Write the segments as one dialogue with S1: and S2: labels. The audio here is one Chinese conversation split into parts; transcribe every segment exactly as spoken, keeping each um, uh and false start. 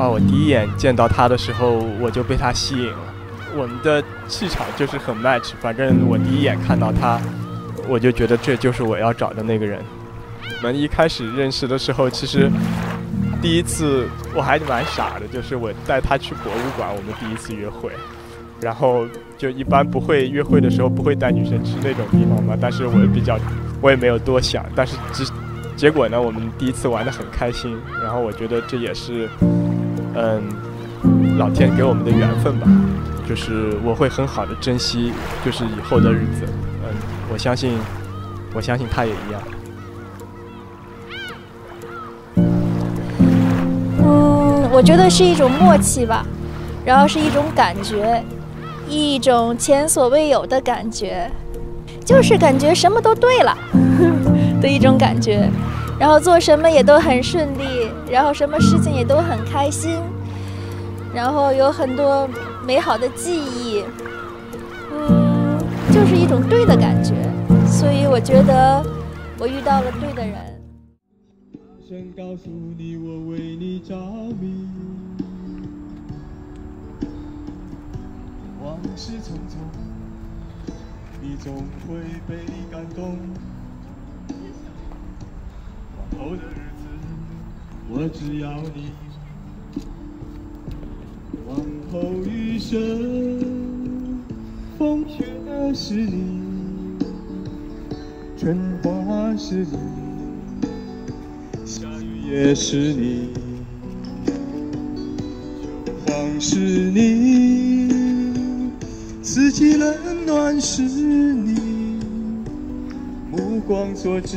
S1: 啊，我第一眼见到他的时候，我就被他吸引了。我们的气场就是很 match， 反正我第一眼看到他，我就觉得这就是我要找的那个人。我们一开始认识的时候，其实第一次我还蛮傻的，就是我带他去博物馆，我们第一次约会。然后就一般不会约会的时候不会带女生去那种地方嘛，但是我比较，我也没有多想，但是只结果呢，我们第一次玩得很开心，然后我觉得这也是，嗯，老天给我们的缘分吧，就是我会很好的珍惜，就是以后的日子，嗯，我相信，我相信他也一样。
S2: 嗯，我觉得是一种默契吧，然后是一种感觉。一种前所未有的感觉，就是感觉什么都对了的一种感觉，然后做什么也都很顺利，然后什么事情也都很开心，然后有很多美好的记忆，嗯，就是一种对的感觉，所以我觉得我遇到了对的人。
S3: 大声告诉你，我为你着迷。往事匆匆，你总会被感动。往后的日子，我只要你。往后余生，风雪是你，春花是你，下雨也是你，秋黄是你。四季冷暖是你，目光所至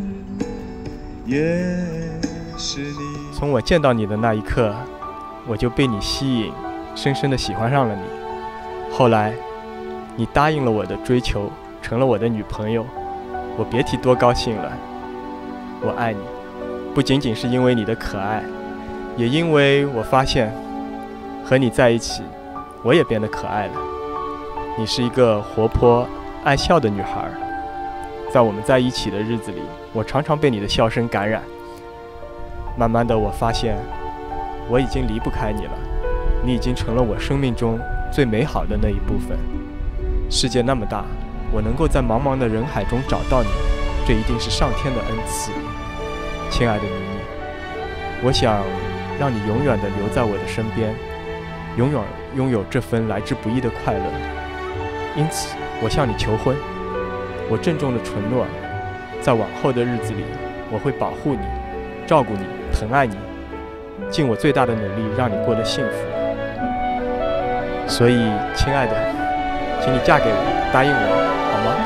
S3: 也是你。
S1: 从我见到你的那一刻，我就被你吸引，深深地喜欢上了你。后来，你答应了我的追求，成了我的女朋友，我别提多高兴了。我爱你，不仅仅是因为你的可爱，也因为我发现，和你在一起，我也变得可爱了。你是一个活泼爱笑的女孩，在我们在一起的日子里，我常常被你的笑声感染。慢慢的，我发现我已经离不开你了，你已经成了我生命中最美好的那一部分。世界那么大，我能够在茫茫的人海中找到你，这一定是上天的恩赐。亲爱的妮妮，我想让你永远的留在我的身边，永远拥有这份来之不易的快乐。因此，我向你求婚，我郑重的承诺，在往后的日子里，我会保护你，照顾你，疼爱你，尽我最大的努力让你过得幸福。所以，亲爱的，请你嫁给我，答应我，好吗？